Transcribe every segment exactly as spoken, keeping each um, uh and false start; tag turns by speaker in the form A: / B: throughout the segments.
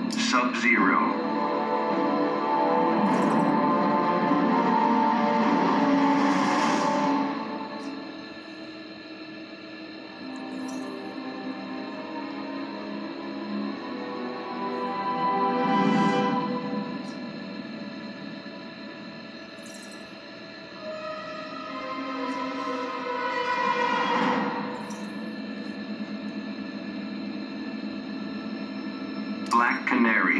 A: Sub-Zero. Black Canary.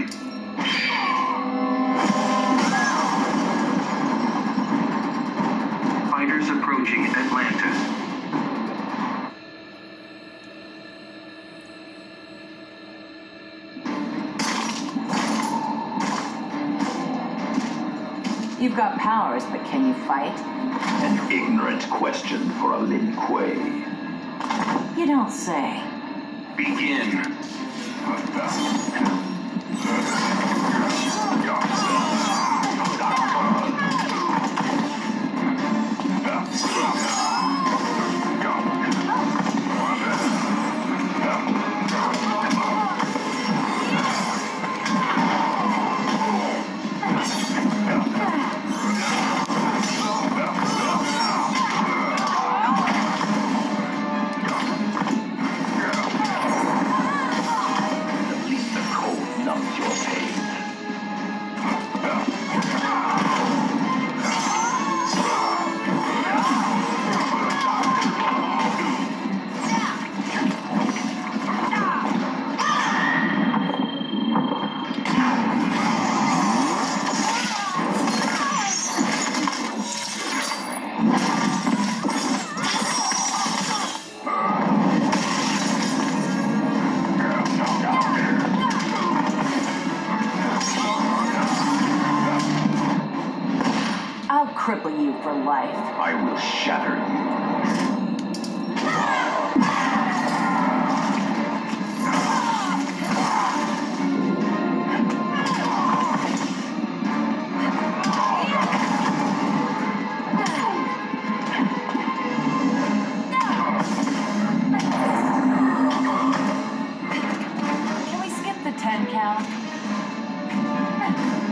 A: Fighters approaching Atlantis.
B: You've got powers, but can you fight?
C: An ignorant question for a Lin Kuei.
B: You don't say.
A: Begin.
B: I'll cripple you for life.
C: I will shatter you.
B: Can we skip the ten count?